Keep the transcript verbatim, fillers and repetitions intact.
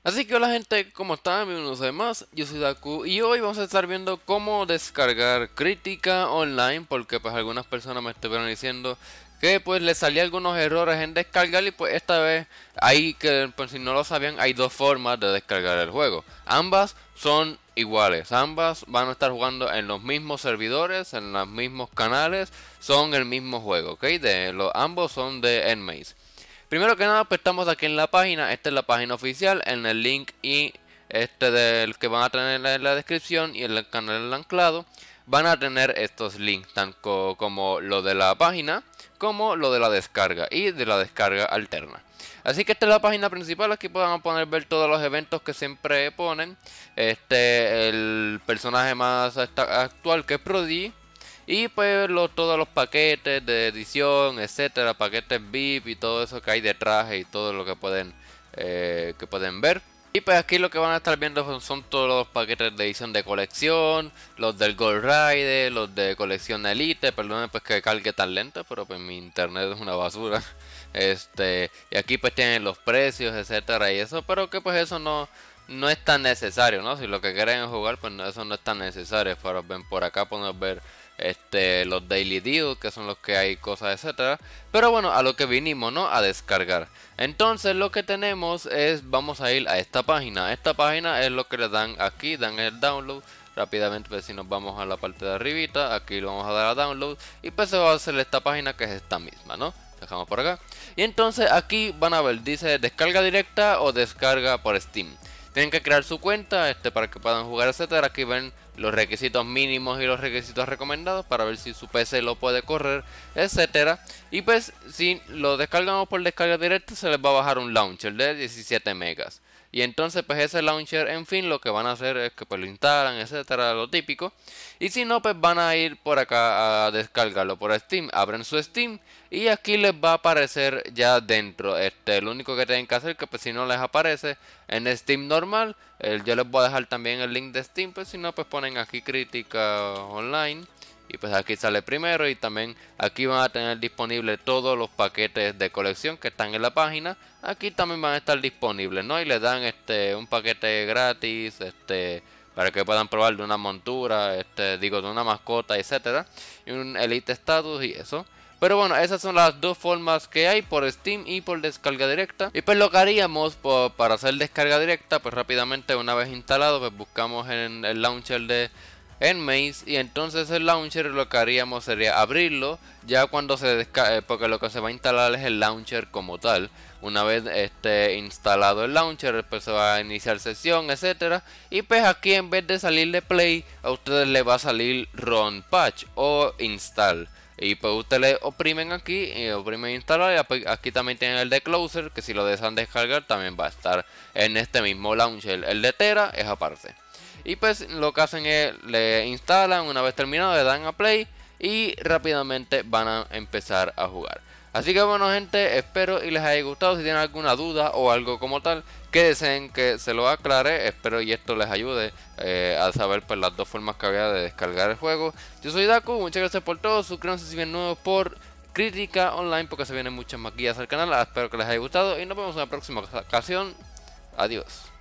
Así que hola gente, ¿cómo están? Bienvenidos a más, yo soy Daku y hoy vamos a estar viendo cómo descargar Crítica Online, porque pues algunas personas me estuvieron diciendo que pues les salía algunos errores en descargar y pues esta vez hay que, por si no lo sabían, hay dos formas de descargar el juego. Ambas son iguales, ambas van a estar jugando en los mismos servidores, en los mismos canales, son el mismo juego, ¿ok? De, los, ambos son de Nmaze. Primero que nada, pues estamos aquí en la página. Esta es la página oficial. En el link y este del que van a tener en la descripción y en el canal anclado, van a tener estos links, tanto como lo de la página como lo de la descarga y de la descarga alterna. Así que esta es la página principal. Aquí pueden poder ver todos los eventos que siempre ponen. Este, el personaje más actual, que es Prodigy. Y pues lo, todos los paquetes de edición, etcétera, paquetes V I P y todo eso que hay de traje y todo lo que pueden, eh, que pueden ver. Y pues aquí lo que van a estar viendo son, son todos los paquetes de edición de colección, los del Gold Rider, los de colección Elite. Perdón pues que cargue tan lento, pero pues mi internet es una basura. Este, y aquí pues tienen los precios, etcétera y eso, pero que pues eso no, no es tan necesario, ¿no? Si lo que quieren es jugar, pues no, eso no es tan necesario. Para ven por acá podemos ver este los daily deals, que son los que hay cosas, etcétera. Pero bueno, a lo que vinimos, ¿no? A descargar. Entonces lo que tenemos es, vamos a ir a esta página. Esta página es lo que le dan aquí, dan el download. Rápidamente, pues si nos vamos a la parte de arribita, aquí lo vamos a dar a download. Y pues se va a hacer esta página, que es esta misma, ¿no? Dejamos por acá. Y entonces aquí van a ver, dice descarga directa o descarga por Steam. Tienen que crear su cuenta este, para que puedan jugar, etcétera. Aquí ven los requisitos mínimos y los requisitos recomendados para ver si su P C lo puede correr, etcétera. Y pues si lo descargamos por descarga directa, se les va a bajar un launcher de diecisiete megas. Y entonces pues ese launcher, en fin, lo que van a hacer es que pues lo instalan, etcétera, lo típico. Y si no, pues van a ir por acá a descargarlo por Steam. Abren su Steam y aquí les va a aparecer ya dentro. Este, lo único que tienen que hacer, que pues si no les aparece en Steam normal, eh, yo les voy a dejar también el link de Steam, pues si no, pues ponen aquí Crítica Online. Y pues aquí sale primero, y también aquí van a tener disponibles todos los paquetes de colección que están en la página. Aquí también van a estar disponibles, ¿no? Y les dan este un paquete gratis, este para que puedan probar de una montura, este digo de una mascota, etcétera, y un Elite Status y eso. Pero bueno, esas son las dos formas que hay, por Steam y por descarga directa. Y pues lo que haríamos por, para hacer descarga directa, pues rápidamente una vez instalado, pues buscamos en el launcher de Nmaze, y entonces el launcher lo que haríamos sería abrirlo ya cuando se descargue, porque lo que se va a instalar es el launcher como tal. Una vez esté instalado el launcher, pues se va a iniciar sesión, etcétera. Y pues aquí, en vez de salirle play, a ustedes les va a salir run patch o install. Y pues ustedes le oprimen aquí y oprimen instalar. Y aquí también tienen el de closer, que si lo desean descargar también va a estar en este mismo launcher. El de Tera es aparte. Y pues lo que hacen es le instalan, una vez terminado le dan a play y rápidamente van a empezar a jugar. Así que bueno gente, espero y les haya gustado. Si tienen alguna duda o algo como tal que deseen que se lo aclare, espero y esto les ayude eh, a saber pues las dos formas que había de descargar el juego. Yo soy Daku, muchas gracias por todo. Suscríbanse si bien nuevos por Crítica Online, porque se vienen muchas más guías al canal. Espero que les haya gustado y nos vemos en la próxima ocasión. Adiós.